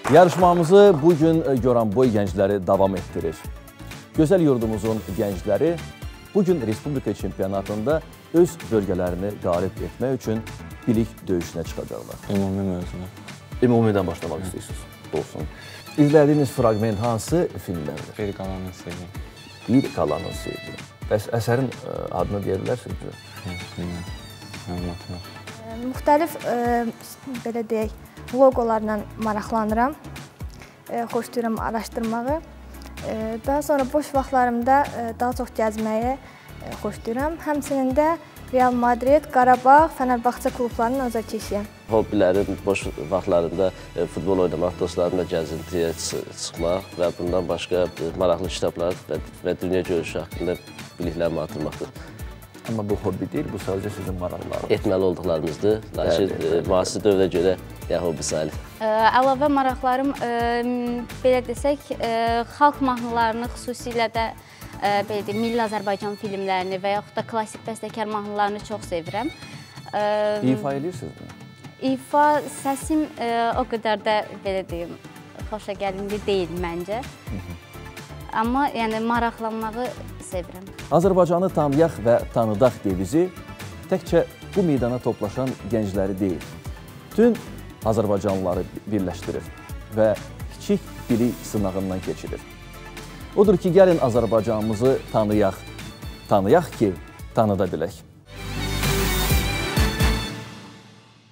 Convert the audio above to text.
Yarışmamızı bugün Goranboy gəncləri davam etdirir. Gözəl yurdumuzun gəncləri bugün Respublika çempionatında öz bölgələrini qalib etmək üçün bilik döyüşünə çıxacaqlar. Ümumi mövzuna. Ümumidən başlamaq istəyirsiniz. Olsun. İzlədiyiniz fraqment hansı filmlərdir? Bir qalanın sevgi. Bir qalanın sevgi. Bəs əsərin adını deyə bilərsiniz? Bilmirəm. Müxtəlif, belə deyək, loqolarla maraqlanıram. Xoşlayıram araşdırmağı. Daha sonra boş vaxtlarımda daha çox gəzməyi xoşlayıram. Həmçinin də Real Madrid, Qarabağ, Fənərbağça klublarının azarkeşiyəm. Hobbilərim boş vaxtlarında futbol oynamaq, dostlarımla gəzintiyə çıxmaq və bundan başqa maraqlı kitablar və dünya görüşü haqqında biliklərimi artırmaqdır. Amma bu hobbi deyil, bu sadəcə sizin maraqlarınız. Etməli olduqlarımızdır, lakin müasir dövrə görə hobbi sayılır. Əlavə maraqlarım, belə desək, xalq mahnılarını xüsusilə də Milli Azərbaycan filmlərini və yaxud da klassik bəstəkar mahnılarını çox sevirəm. İfa edirsinizmi? İfa səsim o qədər də, belə deyim, xoşagəlimli deyil məncə. Amma yəni maraqlanmağı sevirəm. Azərbaycanı tanıyaq və tanıdaq devizi təkcə bu meydana toplaşan gəncləri deyil, bütün Azərbaycanlıları birləşdirir və kiçik bilik sınağından keçirir. Odur ki, gəlin Azərbaycanımızı tanıyaq ki, tanıda bilək.